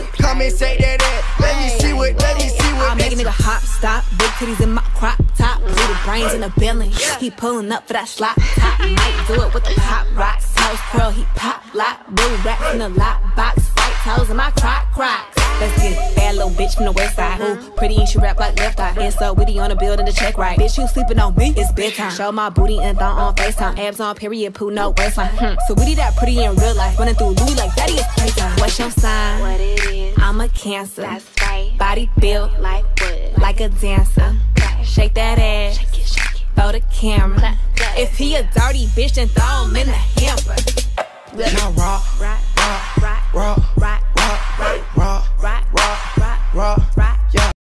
Come and say that ass. Let me see what. I'll make a nigga hop, stop. Big titties in my crop top. Little brains in the building. He pulling up for that slot top. Might do it with the pop rocks. House curl, he pop lock. Blue racks in the lock box. White toes in my crocs. Let's get it. Bad little bitch from the west side. Ooh, pretty and she rap like left eye. And so witty on the building to check right. Bitch, you sleeping on me? It's bedtime. Show my booty and thong on FaceTime. Abs on period, poo, no waistline. So witty that pretty in real life. Running through Louis like daddy is playtime. What's your sign? What it is? I'm a Cancer. That's right. Body built Like wood. like a dancer. Okay. Shake that ass. Shake it. Throw the camera. If he a dirty bitch, then throw him in the hamper. Now rock, Right, rock, right,